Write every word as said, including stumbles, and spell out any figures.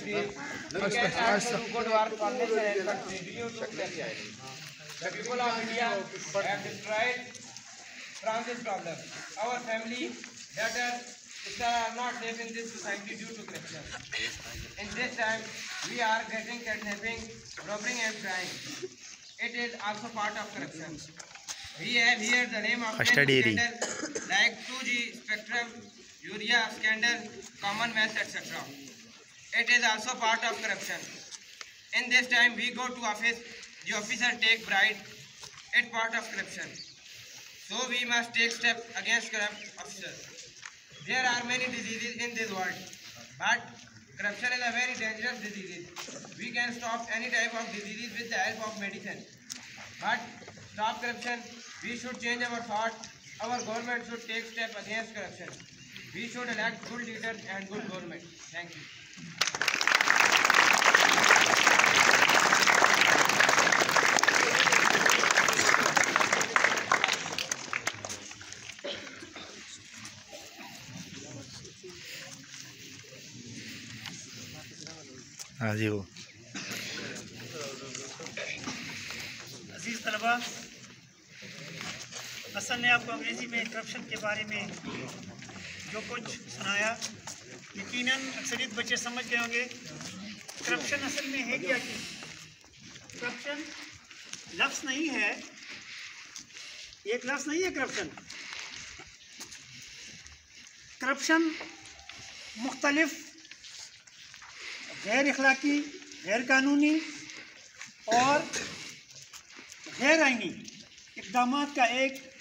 effective. We can also do good work on this end, but due to corruption, the people of India have destroyed from this problem. Our family, daughters, sisters are not safe in this society due to corruption. In this time, we are getting kidnapping, robbing and crime. It is also part of corruption. We have here the name of many scandals like two G spectrum, urea scandal, Commonwealth, et cetera. It is also part of corruption. In this time, we go to office, the officer take bribe. It's part of corruption. So we must take steps against corrupt officers. There are many diseases in this world, but corruption is a very dangerous disease. We can stop any type of diseases with the help of medicine. But stop corruption, we should change our thought. Our government should take steps against corruption. We should elect good leaders and good government. Thank you. हाँ जी वो अजीज़ तलबा, हसन ने आपको अंग्रेज़ी में corruption के बारे में जो कुछ सुनाया, यकीनन अक्सरियत बच्चे समझ गए होंगे करप्शन असल में है क्या चीज़। करप्शन लफ्ज़ नहीं है, एक लफ्ज़ नहीं है करप्शन। करप्शन मुख्तलिफ गैर अखलाकी, गैर कानूनी और गैर आइनी इक़दामात का एक